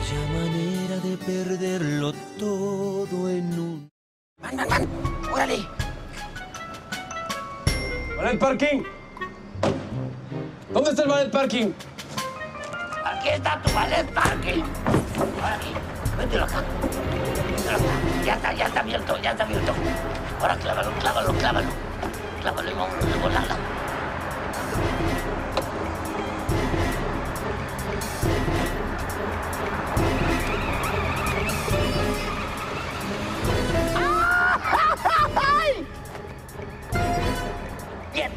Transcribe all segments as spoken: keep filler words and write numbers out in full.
Vaya manera de perderlo todo en un... ¡Man, man, man! ¡Órale! ¡Ballet Parking! ¿Dónde está el Ballet Parking? Aquí está tu Ballet Parking. Ahora aquí, mételo acá. Mételo acá. Ya está, ya está abierto, ya está abierto. Ahora clávalo, clávalo, clávalo. Clávalo y vámonos de volada. ¡Ay! Bien.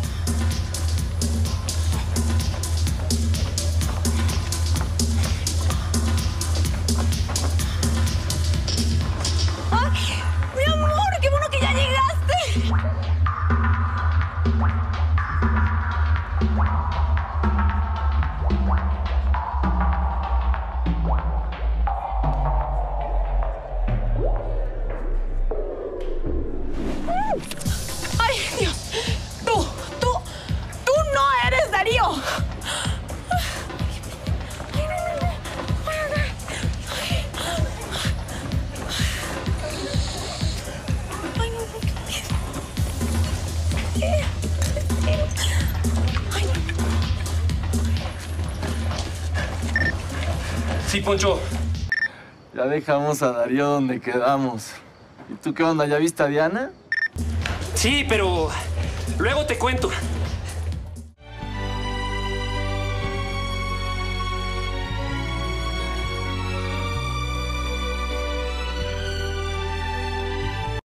¡Ay, mi amor! ¡Qué bueno que ya llegaste! ¡Ay, Dios! ¡Tú! ¡Tú! ¡Tú no eres Darío! Ay, no, no, ¿qué? Ay, no. Sí, Poncho. Ya dejamos a Darío donde quedamos. ¿Y tú qué onda? ¿Ya viste a Diana? Sí, pero luego te cuento.